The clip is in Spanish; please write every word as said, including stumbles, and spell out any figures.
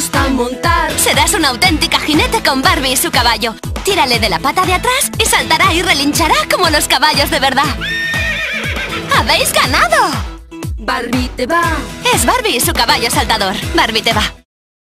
gusta montar. Serás una auténtica jinete con Barbie y su caballo. Tírale de la pata de atrás y saltará y relinchará como los caballos de verdad. ¡Habéis ganado! Barbie te va. Es Barbie y su caballo saltador. Barbie te va.